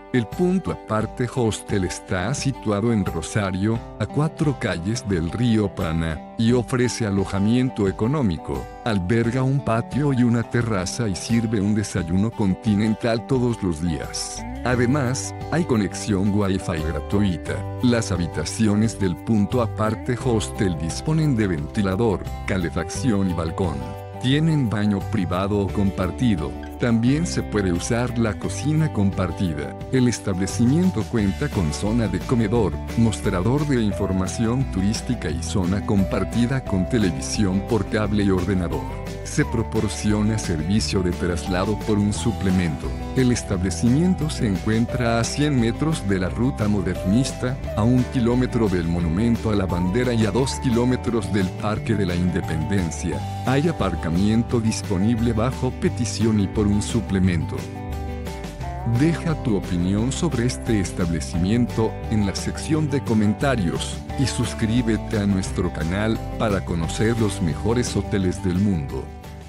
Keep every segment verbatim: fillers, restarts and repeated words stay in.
El Punto Aparte Hostel está situado en Rosario, a cuatro calles del río Paraná, y ofrece alojamiento económico. Alberga un patio y una terraza y sirve un desayuno continental todos los días. Además, hay conexión Wi-Fi gratuita. Las habitaciones del Punto Aparte Hostel disponen de ventilador, calefacción y balcón. Tienen baño privado o compartido. También se puede usar la cocina compartida. El establecimiento cuenta con zona de comedor, mostrador de información turística y zona compartida con televisión por cable y ordenador. Se proporciona servicio de traslado por un suplemento. El establecimiento se encuentra a cien metros de la ruta modernista, a un kilómetro del Monumento a la Bandera y a dos kilómetros del Parque de la Independencia. Hay aparcamiento disponible bajo petición y por un suplemento. Deja tu opinión sobre este establecimiento en la sección de comentarios y suscríbete a nuestro canal para conocer los mejores hoteles del mundo.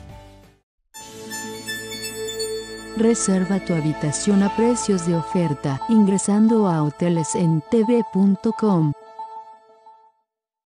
Reserva tu habitación a precios de oferta ingresando a hoteles en t v punto com.